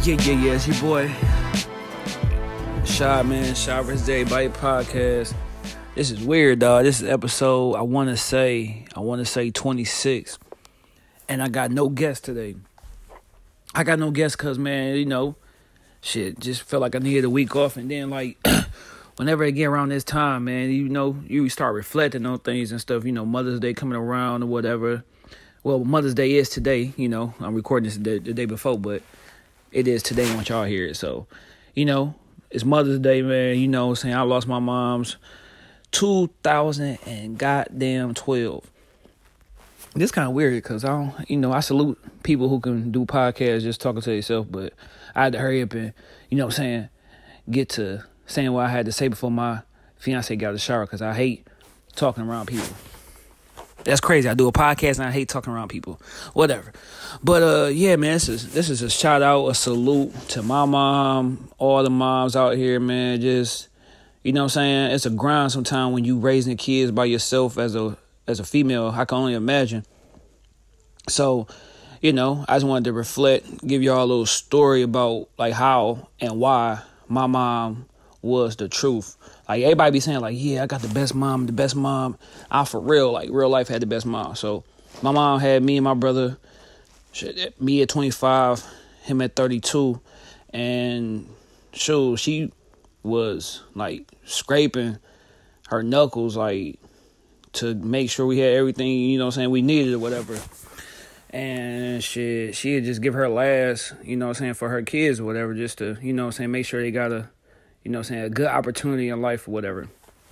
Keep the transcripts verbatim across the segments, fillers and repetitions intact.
Yeah, yeah, yeah, it's your boy, Shad, man. Shad versus Everybody podcast. This is weird, dog. This is episode, I want to say, I want to say twenty-six. And I got no guest today. I got no guest because, man, you know, shit, just felt like I needed a week off. And then, like, whenever I get around this time, man, you know, you start reflecting on things and stuff. You know, Mother's Day coming around or whatever. Well, Mother's Day is today. You know, I'm recording this the, the day before, but it is today once y'all hear it. So, you know, it's Mother's Day, man. You know what I'm saying? I lost my mom's two thousand and goddamn twelve. This kind of weird because I don't, you know, I salute people who can do podcasts just talking to themselves, but I had to hurry up and, you know what I'm saying, get to saying what I had to say before my fiance got out of the shower because I hate talking around people. That's crazy. I do a podcast and I hate talking around people. Whatever. But uh, yeah, man, this is this is a shout out, a salute to my mom, all the moms out here, man. Just, you know what I'm saying? It's a grind sometimes when you raising kids by yourself as a as a female. I can only imagine. So, you know, I just wanted to reflect, give y'all a little story about like how and why my mom was the truth. Like, everybody be saying, like, yeah, I got the best mom, the best mom. I, for real, like, real life had the best mom. So, my mom had me and my brother, shit, me at twenty-five, him at thirty-two. And, sure, she was, like, scraping her knuckles, like, to make sure we had everything, you know what I'm saying, we needed or whatever. And, shit, she'd just give her last, you know what I'm saying, for her kids or whatever, just to, you know what I'm saying, make sure they got a, you know what I'm saying, a good opportunity in life or whatever.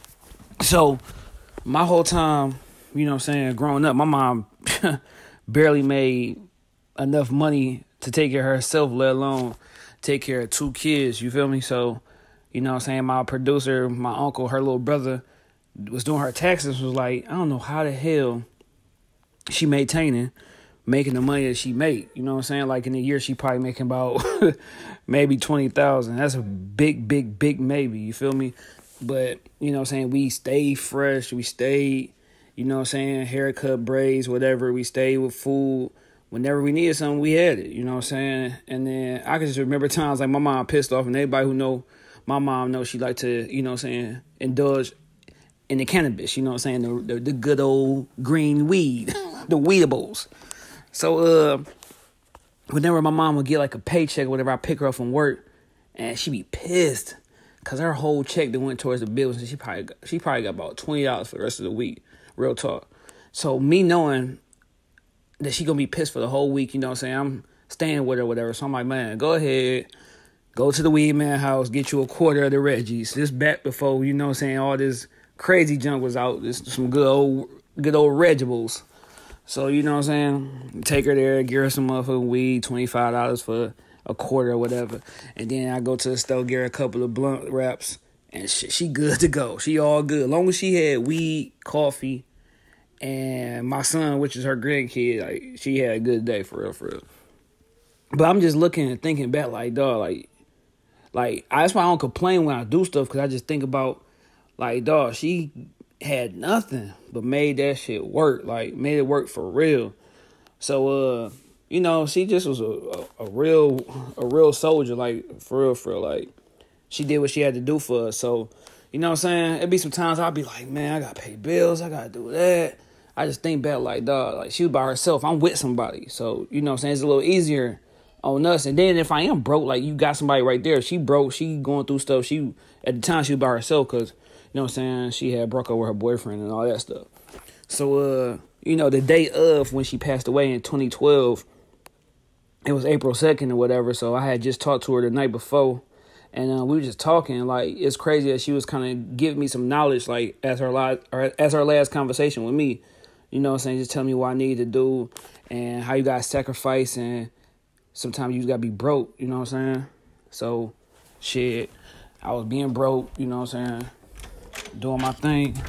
So, my whole time, you know what I'm saying, growing up, my mom barely made enough money to take care of herself, let alone take care of two kids, you feel me? So, you know what I'm saying, my producer, my uncle, her little brother was doing her taxes, was like, I don't know how the hell she maintaining making the money that she made. You know what I'm saying? Like, in a year, she probably making about maybe twenty thousand. That's a big, big, big maybe. You feel me? But, you know what I'm saying? We stayed fresh. We stayed, you know what I'm saying? Haircut, braids, whatever. We stayed with food. Whenever we needed something, we had it. You know what I'm saying? And then I can just remember times like my mom pissed off. And everybody who know my mom knows she like to, you know what I'm saying, indulge in the cannabis. You know what I'm saying? The, the, the good old green weed. The weedables. So, uh, whenever my mom would get, like, a paycheck or whatever, I pick her up from work, and she be pissed, because her whole check that went towards the bills, and she probably got, she probably got about twenty dollars for the rest of the week, real talk. So, me knowing that she going to be pissed for the whole week, you know what I'm saying, I'm staying with her or whatever, so I'm like, man, go ahead, go to the weed man house, get you a quarter of the Reggies. This back before, you know what I'm saying, all this crazy junk was out, this some good old, good old Reggibles. So, you know what I'm saying? Take her there, give her some motherfucking weed, twenty-five dollars for a quarter or whatever. And then I go to the store, get her a couple of blunt wraps, and she, she good to go. She all good. As long as she had weed, coffee, and my son, which is her grandkid, like, she had a good day, for real, for real. But I'm just looking and thinking back, like, dog, like, like, that's why I don't complain when I do stuff, because I just think about, like, dog, she had nothing but made that shit work, like made it work for real. So uh you know, she just was a, a, a real a real soldier, like for real for real. Like, she did what she had to do for us. So, you know what I'm saying, it'd be some times I'd be like, man, I gotta pay bills, I gotta do that. I just think back, like, dog, like, she was by herself, I'm with somebody. So, you know what I'm saying, it's a little easier on us. And then if I am broke, like, you got somebody right there. She broke, she going through stuff. She at the time she was by herself, because, you know what I'm saying, she had broke up with her boyfriend and all that stuff. So, uh, you know, the day of when she passed away in twenty twelve, it was April second or whatever. So I had just talked to her the night before, and uh, we were just talking. Like, it's crazy that she was kind of giving me some knowledge, like, as her last, or as her last conversation with me. You know what I'm saying, just telling me what I need to do and how you got to sacrifice, and sometimes you got to be broke, you know what I'm saying? So, shit, I was being broke, you know what I'm saying, doing my thing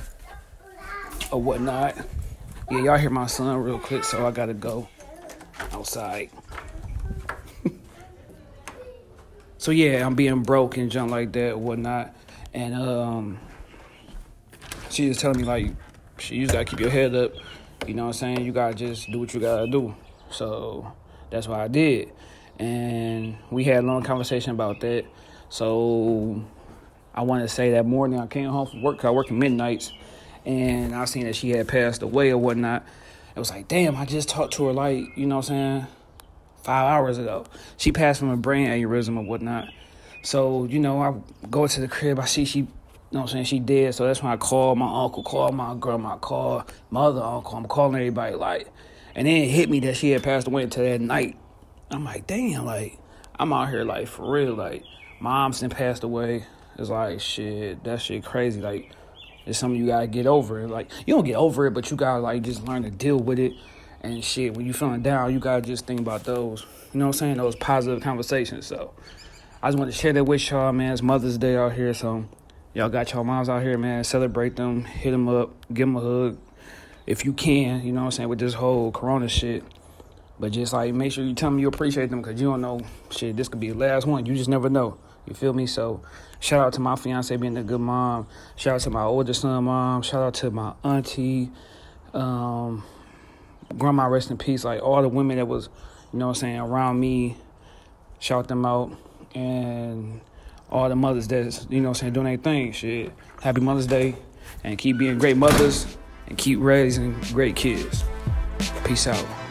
or whatnot. Yeah, y'all hear my son real quick, so I gotta go outside. So yeah, I'm being broke and junk like that or whatnot. And um she was telling me, like, she you just gotta keep your head up. You know what I'm saying? You gotta just do what you gotta do. So that's what I did. And we had a long conversation about that. So I want to say that morning I came home from work, 'cause I work in midnights, and I seen that she had passed away or whatnot. It was like, damn, I just talked to her like, you know what I'm saying, five hours ago. She passed from a brain aneurysm or whatnot. So, you know, I go to the crib, I see she, you know what I'm saying, she dead. So that's when I call my uncle, call my grandma, call my other uncle. I'm calling everybody, like, and then it hit me that she had passed away until that night. I'm like, damn, like, I'm out here, like, for real, like, mom's done passed away. It's like, shit, that shit crazy. Like, it's something you gotta get over. Like, you don't get over it, but you gotta, like, just learn to deal with it. And shit, when you feeling down, you gotta just think about those, you know what I'm saying, those positive conversations. So I just want to share that with y'all, man. It's Mother's Day out here, so y'all got y'all moms out here, man. Celebrate them, hit them up, give them a hug if you can, you know what I'm saying, with this whole corona shit. But just, like, make sure you tell them you appreciate them, because you don't know, shit, this could be the last one. You just never know. You feel me? So shout out to my fiance being a good mom. Shout out to my older son mom. Shout out to my auntie. Um, grandma, rest in peace. Like, all the women that was, you know what I'm saying, around me. Shout them out. And all the mothers that's, you know what I'm saying, doing their thing. Shit. Happy Mother's Day. And keep being great mothers. And keep raising great kids. Peace out.